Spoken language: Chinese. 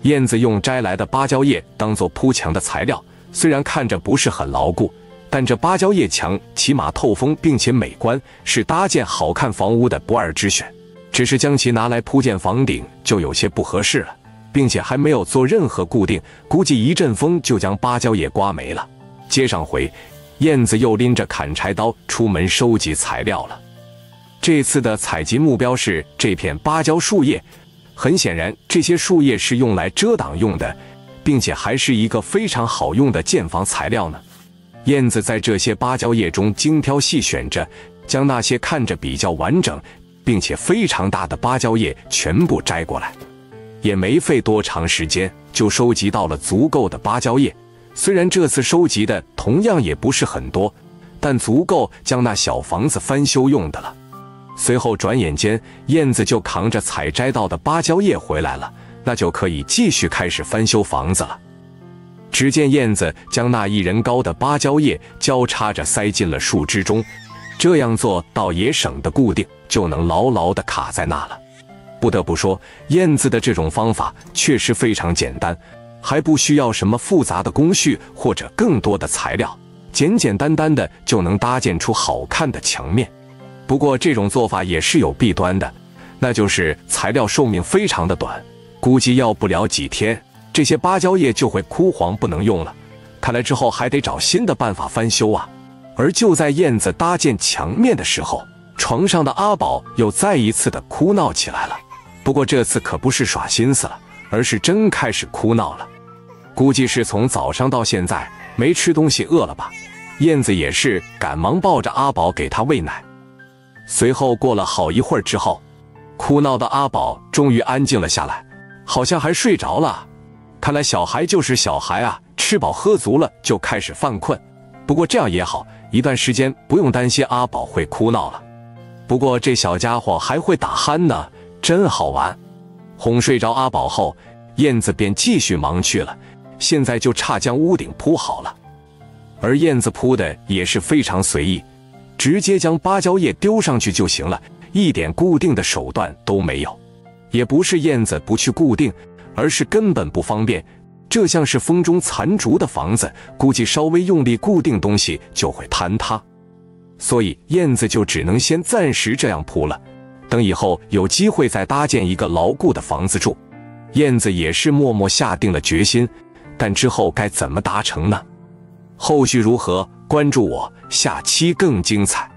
燕子用摘来的芭蕉叶当做铺墙的材料，虽然看着不是很牢固，但这芭蕉叶墙起码透风并且美观，是搭建好看房屋的不二之选。只是将其拿来铺建房顶就有些不合适了，并且还没有做任何固定，估计一阵风就将芭蕉叶刮没了。接上回，燕子又拎着砍柴刀出门收集材料了。这次的采集目标是这片芭蕉树叶，很显然这些树叶是用来遮挡用的，并且还是一个非常好用的建房材料呢。燕子在这些芭蕉叶中精挑细选着，将那些看着比较完整并且非常大的芭蕉叶全部摘过来，也没费多长时间就收集到了足够的芭蕉叶。虽然这次收集的同样也不是很多，但足够将那小房子翻修用的了。随后转眼间，燕子就扛着采摘到的芭蕉叶回来了，那就可以继续开始翻修房子了。只见燕子将那1人高的芭蕉叶交叉着塞进了树枝中，这样做倒也省得固定，就能牢牢地卡在那了。不得不说，燕子的这种方法确实非常简单，还不需要什么复杂的工序或者更多的材料，简简单单的就能搭建出好看的墙面。不过这种做法也是有弊端的，那就是材料寿命非常的短，估计要不了几天，这些芭蕉叶就会枯黄不能用了。看来之后还得找新的办法翻修啊。而就在燕子搭建墙面的时候，床上的阿宝又再一次的哭闹起来了。不过这次可不是耍心思了，而是真开始哭闹了。估计是从早上到现在没吃东西饿了吧。燕子也是赶忙抱着阿宝给他喂奶。随后过了好一会儿之后，哭闹的阿宝终于安静了下来，好像还睡着了。看来小孩就是小孩啊，吃饱喝足了就开始犯困。不过这样也好，一段时间不用担心阿宝会哭闹了。不过这小家伙还会打鼾呢，真好玩。哄睡着阿宝后，燕子便继续忙去了，现在就差将屋顶铺好了。而燕子铺的也是非常随意，直接将芭蕉叶丢上去就行了，一点固定的手段都没有。也不是燕子不去固定，而是根本不方便。这像是风中残烛的房子，估计稍微用力固定东西就会坍塌，所以燕子就只能先暂时这样铺了，等以后有机会再搭建一个牢固的房子住。燕子也是默默下定了决心，但之后该怎么达成呢？后续如何？关注我，下期更精彩。